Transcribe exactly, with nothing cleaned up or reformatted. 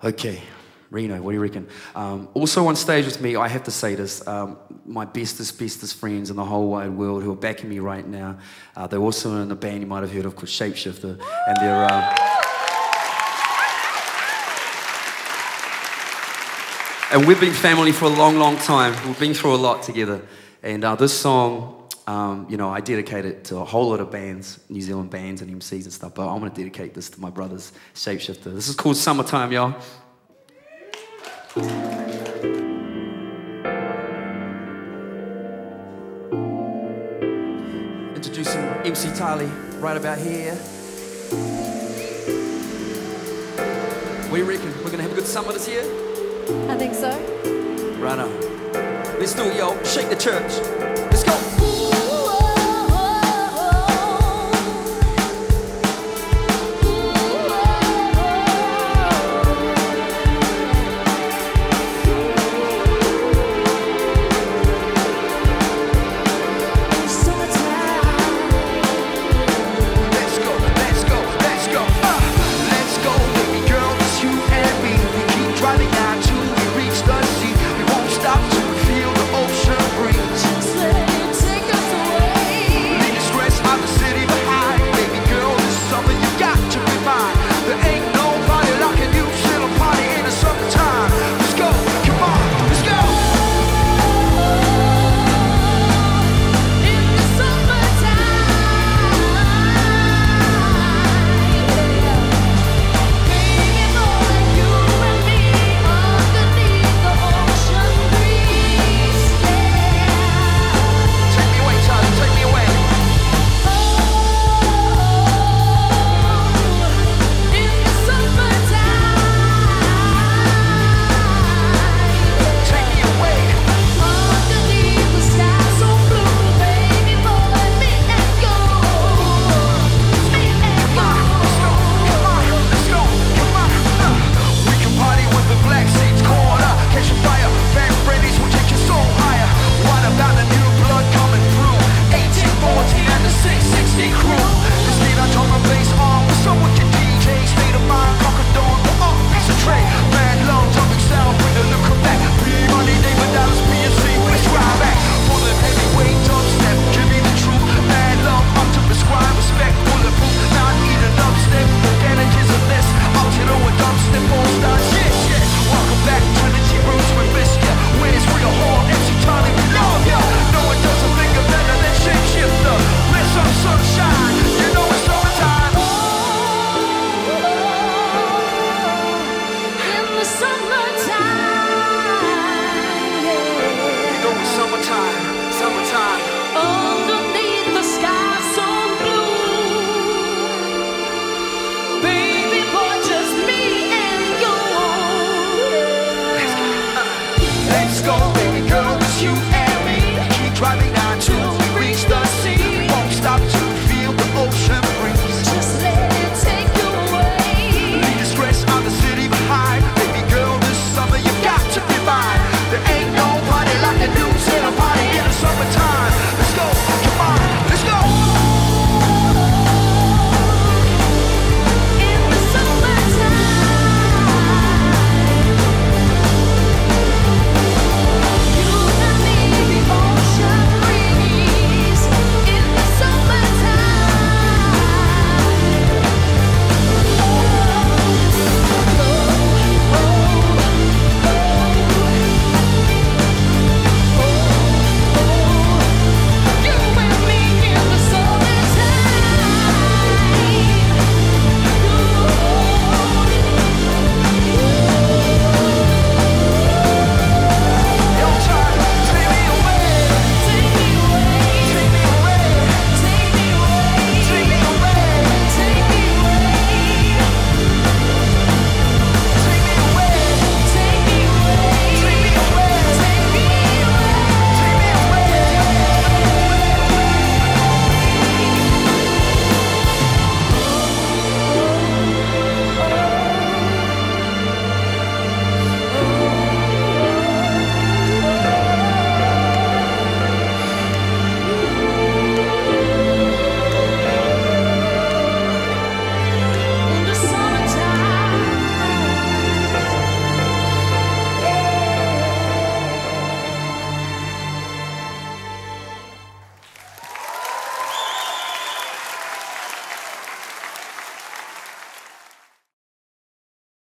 Okay, Reno, what do you reckon? Um, also on stage with me, I have to say this, um, my bestest, bestest friends in the whole wide world who are backing me right now. Uh, they're also in a band you might have heard of called Shapeshifter, and they're... Uh, and we've been family for a long, long time. We've been through a lot together. And uh, this song, um, you know, I dedicate it to a whole lot of bands, New Zealand bands and M Cs and stuff, but I want to dedicate this to my brothers, Shapeshifter. This is called Summertime, y'all. Introducing M C Tali right about here. What do you reckon? We're gonna have a good summer this year? I think so. Right on. Let's do it, yo. Shake the church. Let's go. Mad love, Dub X L, bring